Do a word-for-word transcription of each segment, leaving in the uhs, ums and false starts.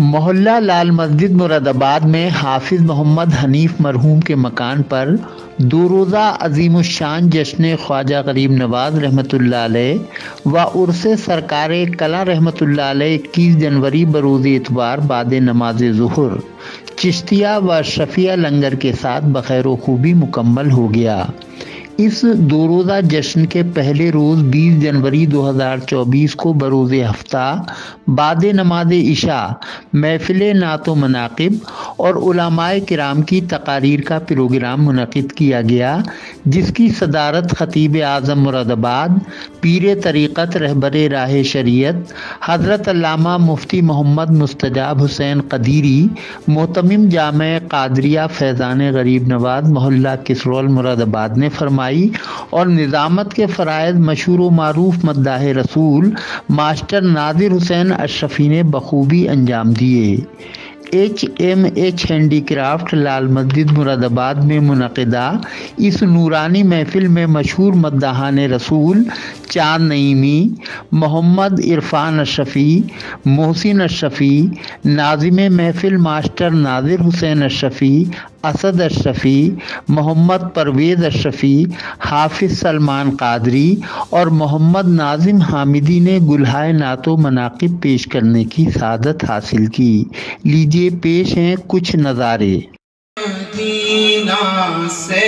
محلہ لال مسجد مراد آباد میں حافظ محمد حنیف مرحوم کے مکان پر دو روزہ عظیم الشان جشن خواجہ غریب نواز رحمۃ اللہ علیہ و عرس سرکار کلاں رحمۃ اللہ علیہ اکیس جنوری بروز اتوار بعد نماز ظہر چشتیہ و اشرفیہ لنگر کے ساتھ بخیر و خوبی مکمل ہو گیا۔ اس دو روزہ جشن کے پہلے روز بیس جنوری دو ہزار چوبیس کو بروز ہفتہ بعد نماز عشاء محفل نعت و مناقب اور علماء کرام کی تقاریر کا پروگرام منعقد کیا گیا، جس کی صدارت خطیب اعظم مراد آباد پیر طریقت رہبر راہ شریعت حضرت علامہ مفتی محمد مستجاب حسین قدیری محتمم جامع قادریہ فیضان غریب نواز محلہ کسرول مراد آباد نے فرمایا اور نظامت کے فرائض مشہور و معروف مداح رسول ماسٹر ناظر حسین اشرفی نے بخوبی انجام دیے۔ ایچ ایم ایچ ہینڈی کرافٹ لال مسجد مراد آباد میں منعقدہ اس نورانی محفل میں مشہور مداحان رسول چاند نعیمی، محمد عرفان اشرفی، محسن اشرفی، ناظم محفل ماسٹر ناظر حسین اشرفی، اسد اشرفی، محمد پرویز اشرفی، حافظ سلمان قادری اور محمد ناظم حامدی نے گلہائے نعت و مناقب پیش کرنے کی سعادت حاصل کی۔ لیجیے پیش ہیں کچھ نظارے۔ مدینہ سے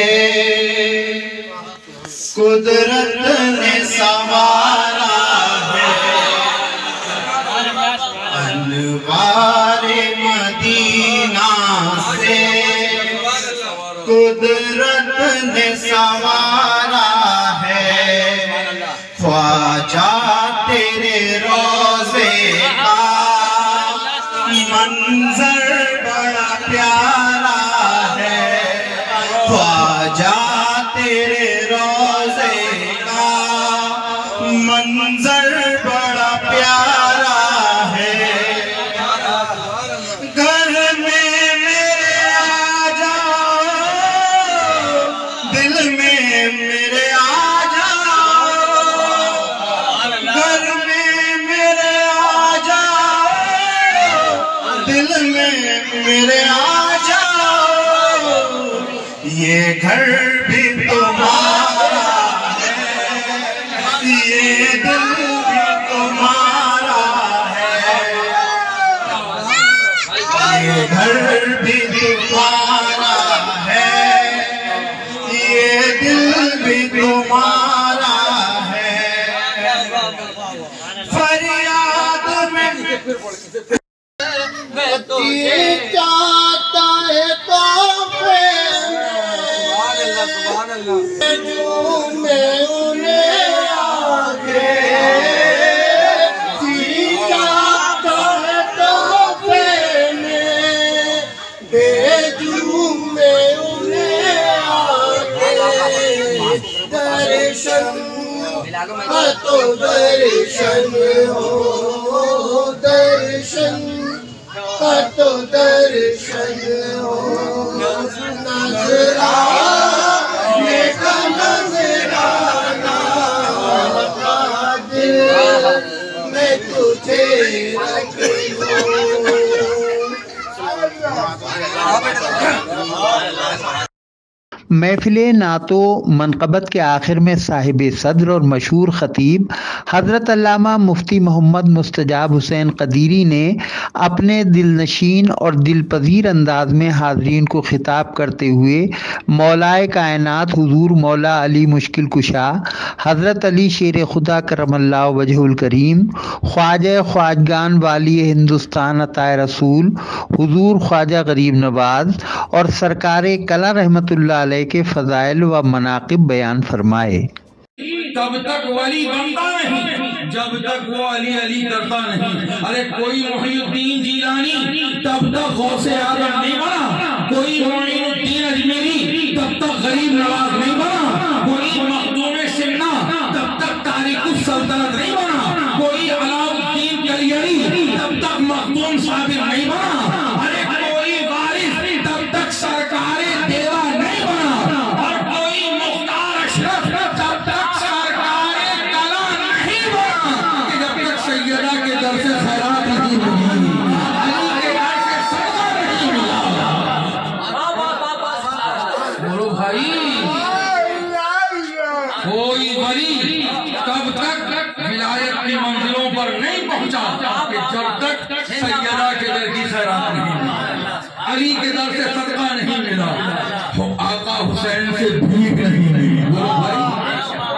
قدرت نے سنوارا ہے، انوار مدینہ سے قدرت نے سنوارا ہے، خواجہ تیرے روزے کا منظر بڑا پیارا ہے، خواجہ تیرے روزے کا منظر بڑا پیارا ہے، گھر میں میرے آ جاؤ، دل میں میرے آ جاؤ، گھر میں میرے آ جاؤ، دل میں میرے آ جاؤ، یہ گھر بھی تمہارا ہے، یہ دل بھی تمہارا ہے، یہ گھر بھی تمہارا ہے، یہ دل بھی تمہارا ہے، فریاد میں یہ چاہتا ہے تحفے میں جو میں انہیں آگے، جی چاہتا ہے تحفے میں بھیجوں میں انہیں آگے، درشن تو درشن ہو، درشن تو درشن ہو، نظرانہ کا نظرانہ دل میں تجھے رکھ لوں۔ محفل نعت و منقبت کے آخر میں صاحب صدر اور مشہور خطیب حضرت علامہ مفتی محمد مستجاب حسین قدیری نے اپنے دل نشین اور دل پذیر انداز میں حاضرین کو خطاب کرتے ہوئے مولائے کائنات حضور مولا علی مشکل کشا حضرت علی شیر خدا کرم اللہ وجہ الکریم خواجہ خواجگان والی ہندوستان عطائے رسول حضور خواجہ غریب نواز اور سرکار کلاں رحمۃ اللہ علیہ کے فضائل و مناقب بیان فرمائے۔ تب تک ولی بنتا نہیں جب تک وہ علی علی کرتا نہیں۔ ارے کوئی محی الدین جیلانی تب تک غوث اعظم نہیں بنا، کوئی معین الدین اجمیری تب تک غریب نواز نہیں بنا، کوئی مخدوم سمنا تب تک تاریخ السلطنت نہیں بنا، کوئی علاء الدین کلیری تب تک مخدوم صابر نہیں بنا، ارے کوئی وارث تب تک سرکار دیوا نہیں بنا، اور کوئی مختار اشرف تب تک سرکار کلاں نہیں بنا، کہ جب تک سیدہ کے در سے خیرات نہیں ہوگی، علی کے کوئی ولی تب تک ولایت کی منزلوں پر نہیں پہنچا کہ جب تک سیدہ کے در کی خیرات نہیں ملی، علی کے در سے صدقہ نہیں ملا، آقا حسین سے بھیک نہیں ملی۔ بولو بھائی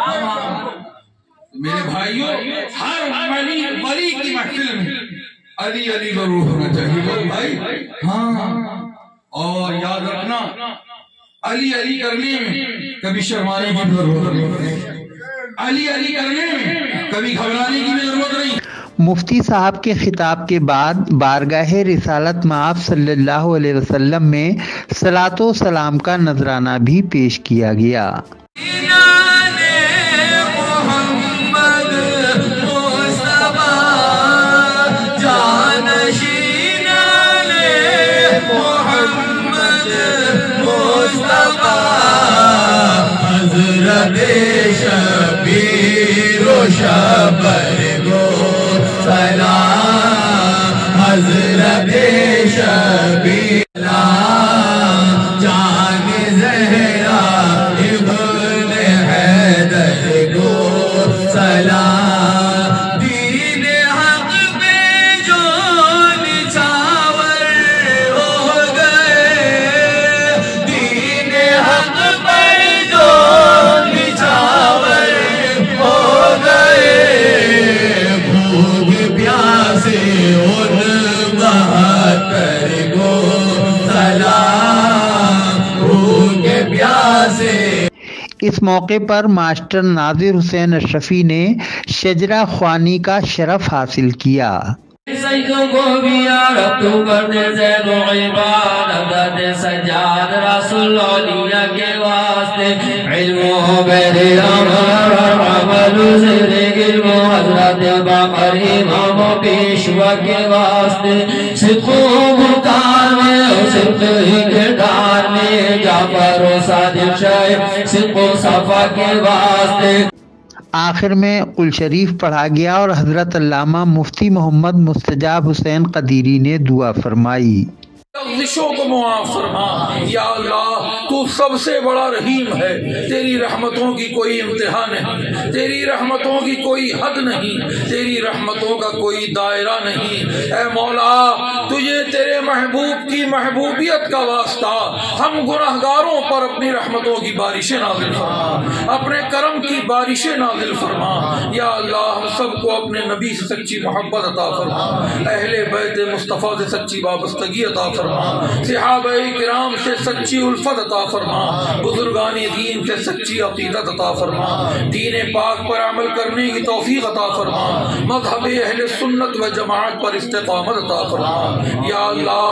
میرے بھائیوں، ہر ولی ولی کی محفل میں علی علی ضرور ہونا چاہیے۔ بولو بھائی ہاں، اور یاد رکھنا علی علی کرنے میں کبھی شرمانے کی ضرورت نہیں، علی علی کرنے میں کبھی گھبرانے کی بھی ضرورت نہیں۔ مفتی صاحب کے خطاب کے بعد بارگاہ رسالت مآب صلی اللہ علیہ وسلم میں صلاۃ و سلام کا نذرانہ بھی پیش کیا گیا۔ حضرت شبیر و شبر گو سلام، حضرت شبیر جان زہرا ابن حیدر گو سلام، دین حق پہ جو نچھاور ہو گئے، دین حق پر جو نچھاور ہو گئے، بھوک پیاسے ان بہتر کو سلام، بھوک پیاسے۔ اس موقع پر ماسٹر ناظر حسین اشرفی نے شجرہ خوانی کا شرف حاصل کیا۔ سجدوں کو بھی عرب تو کرتے زید و عباد، عبد سجاد رسول اولیاء کے واسطے، علم و بیر امر عمل و زندگی علم و حضرت باقر امام و پیشوا کے واسطے، صدق و مکار میں اور صدق ہی کردار میں، جعفر و صادق شاہ صدق و صفا کے واسطے۔ آخر میں قل شریف پڑھا گیا اور حضرت علامہ مفتی محمد مستجاب حسین قدیری نے دعا فرمائی۔ لغزشوں کو معاف فرما یا اللہ، تو سب سے بڑا رحیم ہے، تیری رحمتوں کی کوئی انتہا نہیں، تیری رحمتوں کی کوئی حد نہیں، تیری رحمتوں کا کوئی دائرہ نہیں۔ اے مولا، تجھے تیرے محبوب کی محبوبیت کا واسطہ ہم گناہگاروں پر اپنی رحمتوں کی بارشیں نازل فرما، اپنے کرم کی بارشیں نازل فرما یا اللہ۔ ہم سب کو اپنے نبی سے سچی محبت عطا فرما، اہل بیت مصطفیٰ سے سچی وابستگی عطا فرما، صحابہ کرام سے سچی الفت عطا فرما، بزرگان دین سے سچی عقیدت عطا فرما، دین پاک پر عمل کرنے کی توفیق عطا فرما، مذہب اہل سنت و جماعت پر استقامت عطا فرما یا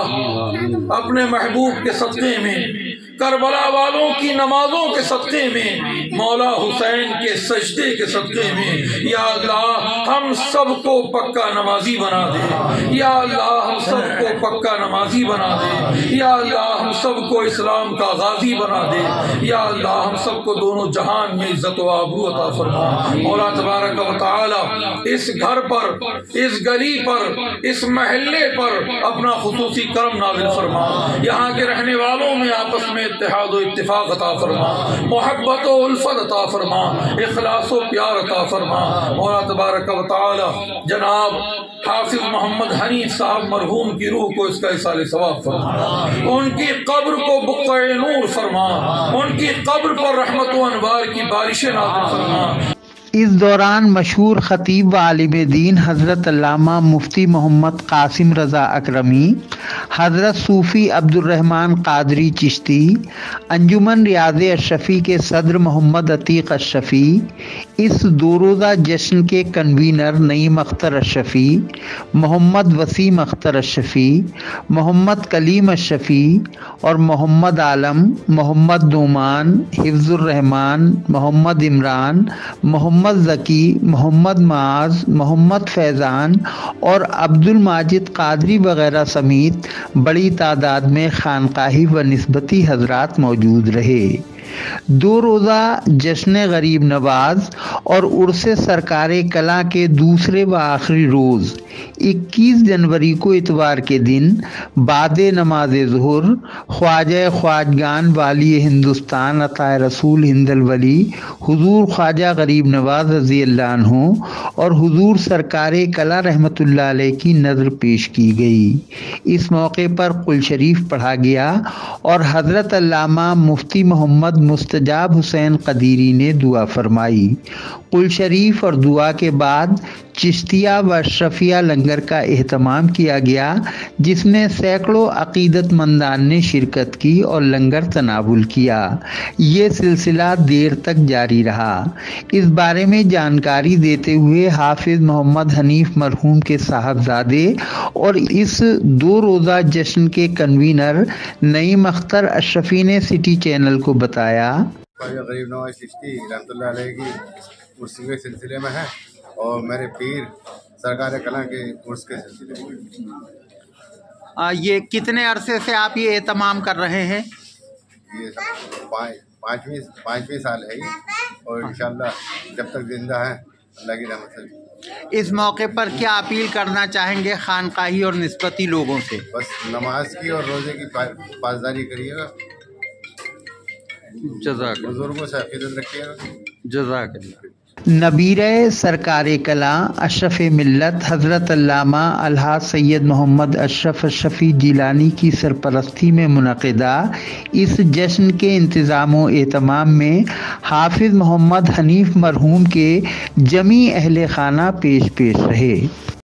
اللہ۔ اپنے محبوب کے صدقے میں، کربلا والوں کی نمازوں کے صدقے میں، مولا حسین کے سجدے کے صدقے میں یا اللہ، ہم سب کو پکا نمازی بنا دے یا اللہ، ہم سب کو پکا نمازی بنا دے یا اللہ، ہم سب کو اسلام کا غازی بنا دے یا اللہ، ہم سب کو دونوں جہان میں عزت و آبرو عطا فرما۔ مولا تبارک و تعالی اس گھر پر، اس گلی پر، اس محلے پر اپنا خصوصی کرم نازل فرما، یہاں کے رہنے والوں میں آپس میں اتحاد و اتفاق عطا فرما، محبت و الفت عطا فرما، اخلاص و پیار عطا فرما۔ مولا تبارک و تعالی جناب حافظ محمد حنیف صاحب مرحوم کی روح کو اس کا اصال ثواب فرما، ان کی قبر کو بقع نور فرما، ان کی قبر پر رحمت و انوار کی بارشیں نازل فرما۔ اس دوران مشہور خطیب و عالم دین حضرت علامہ مفتی محمد قاسم رضا اکرمی، حضرت صوفی عبد الرحمن قادری چشتی، انجمن ریاض اشرفی کے صدر محمد عتیق اشرفی، اس دو روزہ جشن کے کنوینر نعیم اختر اشرفی، محمد وسیم اختر اشرفی، محمد کلیم اشرفی اور محمد عالم، محمد نعمان، حفظ الرحمان، محمد عمران، محمد ذکی، محمد معاذ، محمد فیضان اور عبد الماجد قادری وغیرہ سمیت بڑی تعداد میں خانقاہی و نسبتی حضرات موجود رہے۔ دو روزہ جشن غریب نواز اور عرس سرکار کلاں کے دوسرے و آخری روز اکیس جنوری کو اتوار کے دن بعد نماز ظہر خواجہ خواجگان والی ہندوستان عطا رسول ہند الولی حضور خواجہ غریب نواز رضی اللہ عنہ اور حضور سرکار کلاں رحمۃ اللہ علیہ کی نظر پیش کی گئی۔ اس موقع پر قل شریف پڑھا گیا اور حضرت علامہ مفتی محمد مستجاب حسین قدیری نے دعا فرمائی۔ قل شریف اور دعا کے بعد چشتیہ و اشرفیہ لنگر کا اہتمام کیا گیا، جس میں سینکڑوں عقیدت مندان نے شرکت کی اور لنگر تناول کیا۔ یہ سلسلہ دیر تک جاری رہا۔ اس بارے میں جانکاری دیتے ہوئے حافظ محمد حنیف مرحوم کے صاحبزادے اور اس دو روزہ جشن کے کنوینر نعیم اختر اشرفی نے سٹی چینل کو بتایا، خواجہ غریب نواز چشتی رحمۃ اللہ علیہ کی عرس کے سلسلے میں ہے اور میرے پیر سرکار کلاں کے عرس کے سلسلے میں۔ آ, یہ کتنے عرصے سے آپ یہ اہتمام کر رہے ہیں؟ یہ پانچویں پانچویں سال ہے یہ، اور انشاءاللہ جب تک زندہ ہیں اللہ کی رحمت سے۔ اس موقع پر کیا اپیل کرنا چاہیں گے خانقاہی اور نسبتی لوگوں سے؟ بس نماز کی اور روزے کی پاسداری کریے گا، جزاک بزرگوں سے عقیدت رکھیے گا۔ جزاک اللہ۔ نبیر سرکار کلاں اشرف ملت حضرت علامہ الحاج سید محمد اشرف اشرفی جیلانی کی سرپرستی میں منعقدہ اس جشن کے انتظام و اہتمام میں حافظ محمد حنیف مرحوم کے جمیع اہل خانہ پیش پیش رہے۔